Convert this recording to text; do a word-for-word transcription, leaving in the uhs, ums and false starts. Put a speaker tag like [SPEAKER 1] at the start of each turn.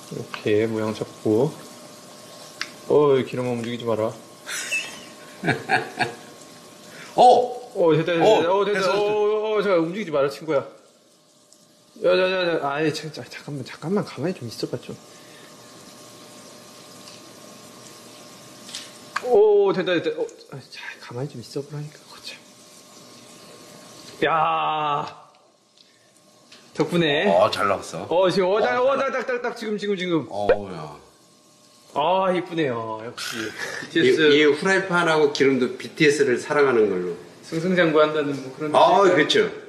[SPEAKER 1] 이렇게 모양 잡고. 어, 기름만 움직이지 마라.
[SPEAKER 2] 오!
[SPEAKER 1] 어, 됐다, 됐다,
[SPEAKER 2] 어,
[SPEAKER 1] 됐다. 어, 됐다.
[SPEAKER 2] 됐어, 됐어.
[SPEAKER 1] 어, 어, 잠깐, 움직이지 마라, 친구야. 야, 야, 야, 야, 아이, 자, 자, 잠깐만, 잠깐만, 가만히 좀 있어봐, 좀. 오, 됐다, 됐다. 어, 아, 자, 가만히 좀 있어보라니까, 거참. 야 덕분에.
[SPEAKER 2] 어, 잘 나왔어.
[SPEAKER 1] 어, 지금, 어,
[SPEAKER 2] 어,
[SPEAKER 1] 딱, 어, 딱, 딱, 딱, 딱, 지금, 지금, 지금.
[SPEAKER 2] 어우, 야.
[SPEAKER 1] 아, 이쁘네요, 역시.
[SPEAKER 3] 이,
[SPEAKER 1] 비티에스.
[SPEAKER 3] 이 후라이팬하고 기름도 비티에스를 사랑하는 걸로.
[SPEAKER 1] 승승장구한다는 뭐 그런.
[SPEAKER 3] 아,
[SPEAKER 1] 뜻일까요?
[SPEAKER 3] 그렇죠.